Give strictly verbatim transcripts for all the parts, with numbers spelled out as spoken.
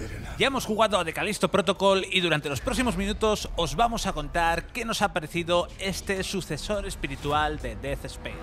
Ya hemos jugado a The Callisto Protocol y durante los próximos minutos os vamos a contar qué nos ha parecido este sucesor espiritual de Dead Space.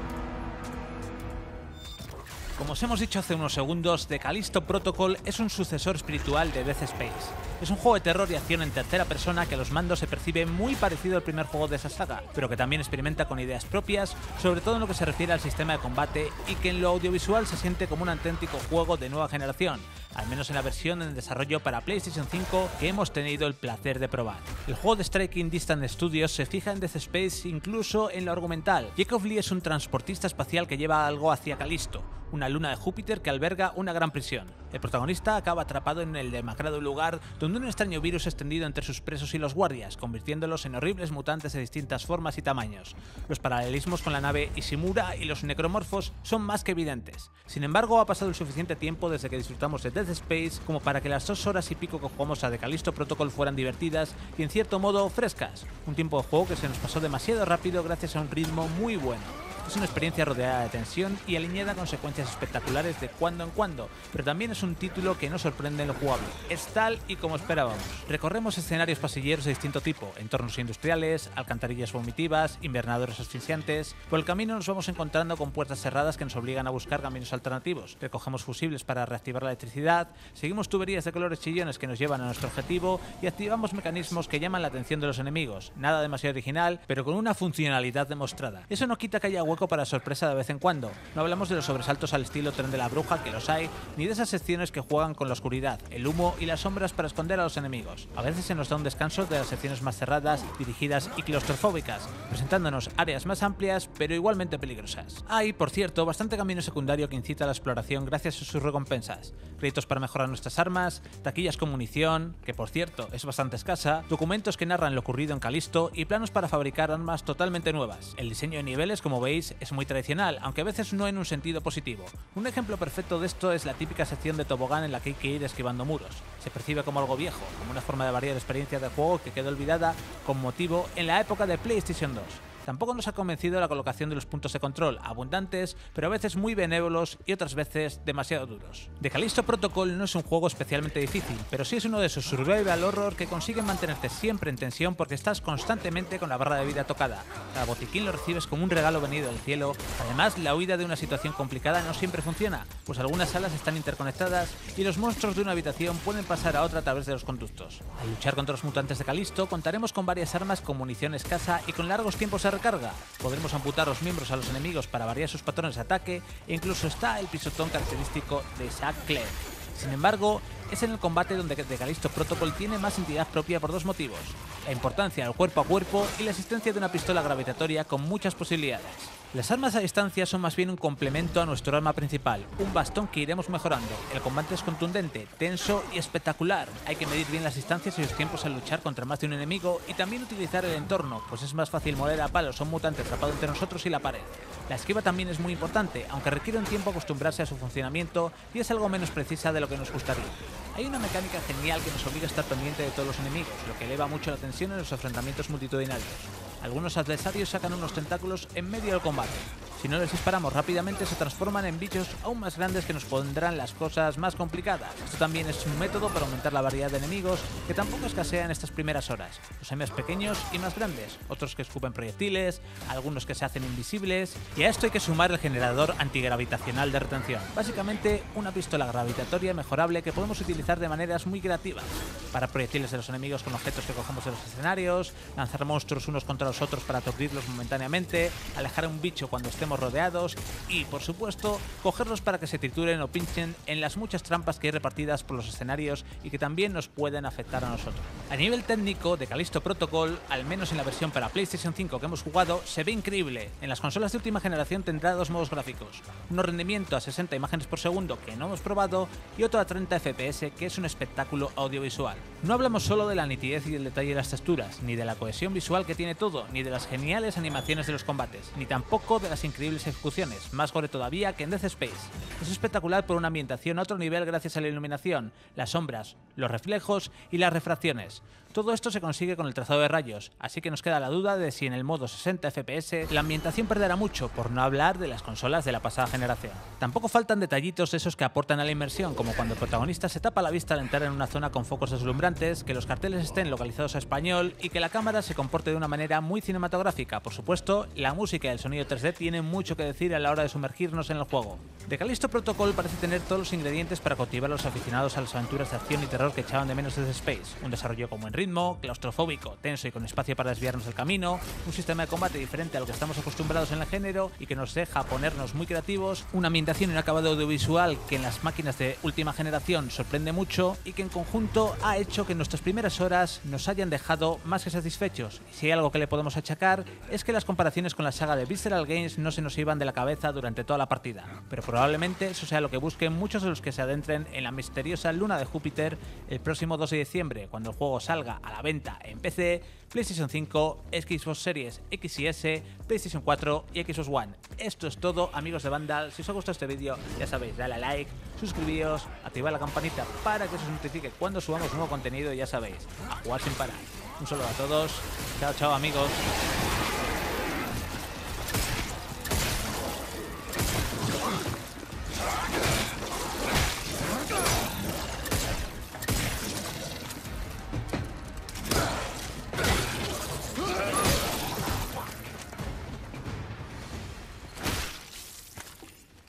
Como os hemos dicho hace unos segundos, The Callisto Protocol es un sucesor espiritual de Dead Space. Es un juego de terror y acción en tercera persona que a los mandos se percibe muy parecido al primer juego de esa saga, pero que también experimenta con ideas propias, sobre todo en lo que se refiere al sistema de combate, y que en lo audiovisual se siente como un auténtico juego de nueva generación, al menos en la versión en desarrollo para PlayStation cinco que hemos tenido el placer de probar. El juego de Striking Distance Studios se fija en Dead Space incluso en lo argumental. Jacob Lee es un transportista espacial que lleva algo hacia Callisto, una luna de Júpiter que alberga una gran prisión. El protagonista acaba atrapado en el demacrado lugar donde un extraño virus es extendido entre sus presos y los guardias, convirtiéndolos en horribles mutantes de distintas formas y tamaños. Los paralelismos con la nave Ishimura y los necromorfos son más que evidentes. Sin embargo, ha pasado el suficiente tiempo desde que disfrutamos de Dead Space como para que las dos horas y pico que jugamos a The Callisto Protocol fueran divertidas y en cierto modo frescas. Un tiempo de juego que se nos pasó demasiado rápido gracias a un ritmo muy bueno. Es una experiencia rodeada de tensión y alineada con secuencias espectaculares de cuando en cuando, pero también es un título que no sorprende en lo jugable. Es tal y como esperábamos. Recorremos escenarios pasilleros de distinto tipo, entornos industriales, alcantarillas vomitivas, invernadores asfixiantes. Por el camino nos vamos encontrando con puertas cerradas que nos obligan a buscar caminos alternativos. Recogemos fusibles para reactivar la electricidad, seguimos tuberías de colores chillones que nos llevan a nuestro objetivo y activamos mecanismos que llaman la atención de los enemigos. Nada demasiado original, pero con una funcionalidad demostrada. Eso no quita que haya hueco para sorpresa de vez en cuando. No hablamos de los sobresaltos al estilo Tren de la Bruja, que los hay, ni de esas secciones que juegan con la oscuridad, el humo y las sombras para esconder a los enemigos. A veces se nos da un descanso de las secciones más cerradas, dirigidas y claustrofóbicas, presentándonos áreas más amplias pero igualmente peligrosas. Hay, por cierto, bastante camino secundario que incita a la exploración gracias a sus recompensas. Créditos para mejorar nuestras armas, taquillas con munición, que por cierto es bastante escasa, documentos que narran lo ocurrido en Callisto y planos para fabricar armas totalmente nuevas. El diseño de niveles, como veis, es muy tradicional, aunque a veces no en un sentido positivo. Un ejemplo perfecto de esto es la típica sección de tobogán en la que hay que ir esquivando muros. Se percibe como algo viejo, como una forma de variar experiencia de juego que quedó olvidada con motivo en la época de PlayStation dos. Tampoco nos ha convencido la colocación de los puntos de control, abundantes, pero a veces muy benévolos y otras veces demasiado duros. The Callisto Protocol no es un juego especialmente difícil, pero sí es uno de esos survival horror que consiguen mantenerte siempre en tensión porque estás constantemente con la barra de vida tocada. Cada botiquín lo recibes como un regalo venido del cielo. Además, la huida de una situación complicada no siempre funciona, pues algunas salas están interconectadas y los monstruos de una habitación pueden pasar a otra a través de los conductos. Al luchar contra los mutantes de Callisto, contaremos con varias armas con munición escasa y con largos tiempos de recarga. Podremos amputar los miembros a los enemigos para variar sus patrones de ataque e incluso está el pisotón característico de Zack Clegg. Sin embargo, es en el combate donde The Callisto Protocol tiene más entidad propia por dos motivos: la importancia del cuerpo a cuerpo y la existencia de una pistola gravitatoria con muchas posibilidades. Las armas a distancia son más bien un complemento a nuestro arma principal, un bastón que iremos mejorando. El combate es contundente, tenso y espectacular. Hay que medir bien las distancias y los tiempos al luchar contra más de un enemigo y también utilizar el entorno, pues es más fácil moler a palos a un mutante atrapado entre nosotros y la pared. La esquiva también es muy importante, aunque requiere un tiempo acostumbrarse a su funcionamiento y es algo menos precisa de lo que nos gustaría. Hay una mecánica genial que nos obliga a estar pendiente de todos los enemigos, lo que eleva mucho la tensión en los enfrentamientos multitudinarios. Algunos adversarios sacan unos tentáculos en medio del combate. Si no les disparamos rápidamente se transforman en bichos aún más grandes que nos pondrán las cosas más complicadas. Esto también es un método para aumentar la variedad de enemigos que tampoco escasea en estas primeras horas. Los hay más pequeños y más grandes, otros que escupen proyectiles, algunos que se hacen invisibles, y a esto hay que sumar el generador antigravitacional de retención. Básicamente una pistola gravitatoria mejorable que podemos utilizar de maneras muy creativas. Para proyectiles de los enemigos con objetos que cogemos de los escenarios, lanzar monstruos unos contra los otros para aturdirlos momentáneamente, alejar a un bicho cuando estemos rodeados y, por supuesto, cogerlos para que se trituren o pinchen en las muchas trampas que hay repartidas por los escenarios y que también nos pueden afectar a nosotros. A nivel técnico, The Callisto Protocol, al menos en la versión para PlayStation cinco que hemos jugado, se ve increíble. En las consolas de última generación tendrá dos modos gráficos, uno rendimiento a sesenta imágenes por segundo que no hemos probado y otro a treinta F P S que es un espectáculo audiovisual. No hablamos solo de la nitidez y el detalle de las texturas, ni de la cohesión visual que tiene todo, ni de las geniales animaciones de los combates, ni tampoco de las increíbles increíbles ejecuciones, más gore todavía que en Dead Space. Es espectacular por una ambientación a otro nivel gracias a la iluminación, las sombras, los reflejos y las refracciones. Todo esto se consigue con el trazado de rayos, así que nos queda la duda de si en el modo sesenta F P S la ambientación perderá mucho, por no hablar de las consolas de la pasada generación. Tampoco faltan detallitos esos que aportan a la inmersión, como cuando el protagonista se tapa la vista al entrar en una zona con focos deslumbrantes, que los carteles estén localizados a español y que la cámara se comporte de una manera muy cinematográfica. Por supuesto, la música y el sonido tres D tienen mucho que decir a la hora de sumergirnos en el juego. The Callisto Protocol parece tener todos los ingredientes para cautivar a los aficionados a las aventuras de acción y terror que echaban de menos de Dead Space. Un desarrollo con buen ritmo, claustrofóbico, tenso y con espacio para desviarnos del camino, un sistema de combate diferente a lo que estamos acostumbrados en el género y que nos deja ponernos muy creativos, una ambientación y un acabado audiovisual que en las máquinas de última generación sorprende mucho y que en conjunto ha hecho que nuestras primeras horas nos hayan dejado más que satisfechos. Y si hay algo que le podemos achacar es que las comparaciones con la saga de Visceral Games no se nos iban de la cabeza durante toda la partida, pero probablemente eso sea lo que busquen muchos de los que se adentren en la misteriosa luna de Júpiter el próximo dos de diciembre, cuando el juego salga a la venta en P C, PlayStation cinco, Xbox Series X y S, PlayStation cuatro y Xbox One. Esto es todo, amigos de Vandal. Si os ha gustado este vídeo, ya sabéis, dale a like, suscribíos, activad la campanita para que os notifique cuando subamos nuevo contenido y ya sabéis, a jugar sin parar. Un saludo a todos, chao chao amigos. Yeah.